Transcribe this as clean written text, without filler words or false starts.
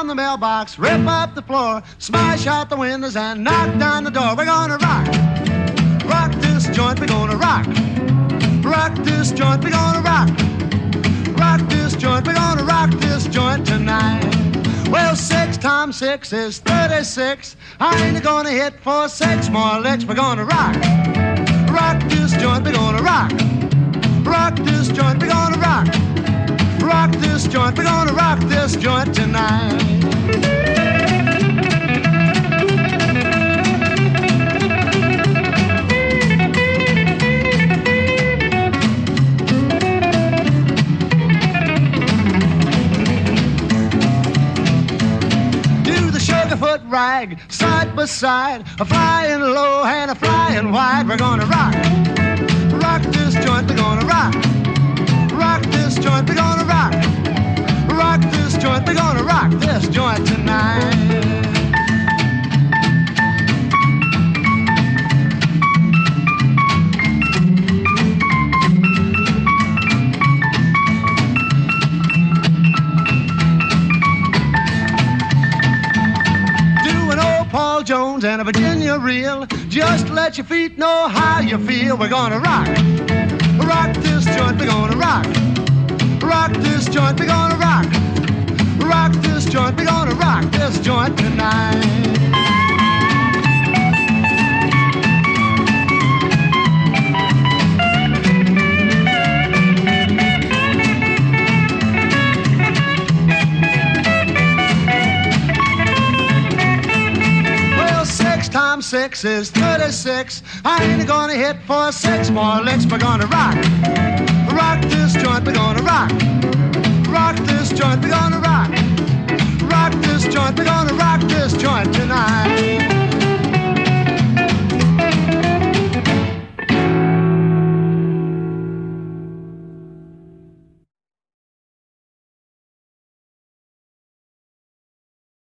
the mailbox, rip up the floor, smash out the windows and knock down the door. We're gonna rock. Rock this joint, we're gonna rock. Rock this joint, we're gonna rock. Rock this joint, we're gonna rock this joint tonight. Well, 6 times 6 is 36. I ain't gonna hit for 6 more licks. We're gonna rock. Rock this joint, we're gonna rock. Rock this joint, we're gonna rock. Rock this joint, we're gonna rock this joint tonight. Sugarfoot rag, side by side, a flying low and a flying wide. We're gonna rock. Rock this joint, we're gonna rock. Rock this joint, we're gonna rock. Rock this joint, we're gonna rock this joint tonight. Paul Jones and a Virginia reel. Just let your feet know how you feel. We're gonna rock. Rock this joint, we're gonna rock. Rock this joint, we're gonna rock. Rock this joint, we're gonna rock this joint tonight. Times 6 is 36. I ain't gonna hit for 6 more licks. We're gonna rock. Rock this joint, we're gonna rock. Rock this joint, we're gonna